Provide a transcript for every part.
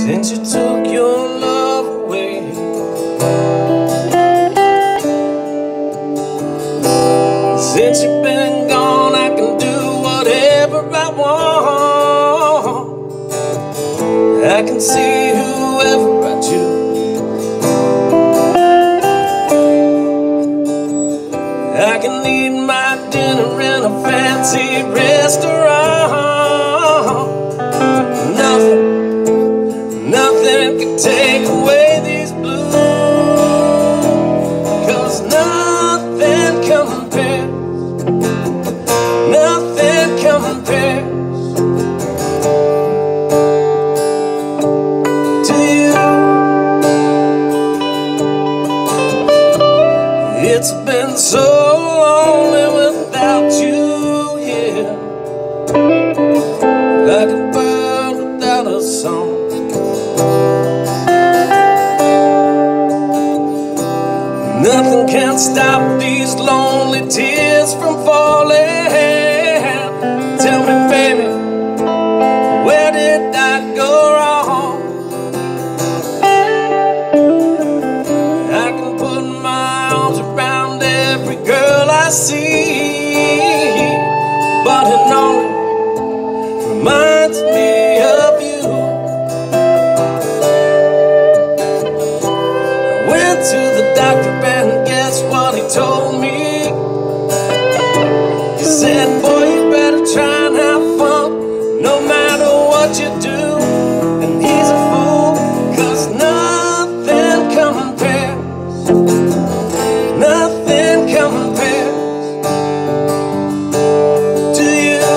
since you took your love away. Since you've been gone, I can do whatever I want. I can see whoever I choose. I can eat my dinner in a fancy restaurant. Nothing can take away these blues, 'cause nothing compares. Nothing compares to you. It's been so lonely without you here, like a bird without a song. Nothing can stop these lonely tears from falling. Tell me, baby, where did I go wrong? I can put my arms around every girl I see, but it only reminds me of you. I went to the doctor and guess what he told me? He said, boy, you better try and have fun no matter what you do. And he's a fool, 'cause nothing compares. Nothing compares to you.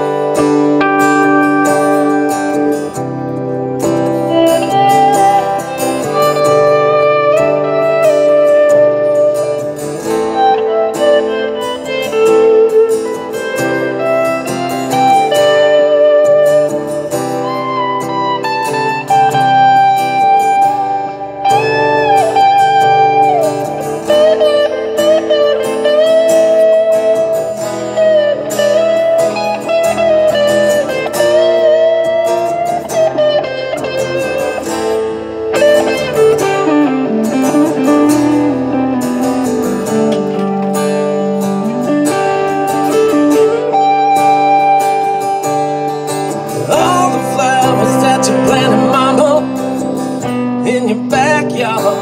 In your backyard,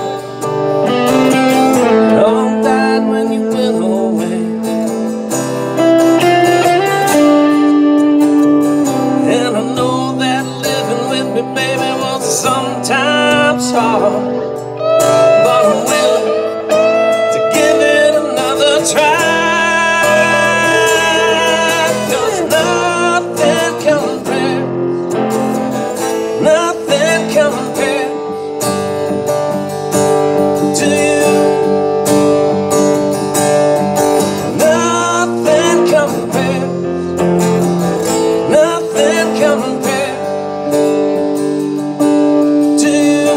all died when you went away. And I know that living with me, baby, was sometimes hard, but I'm willing to give it another try, 'cause nothing compares. Nothing compares to you. Nothing compares. Nothing compares to you.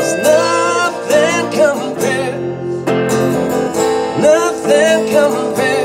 Nothing compares.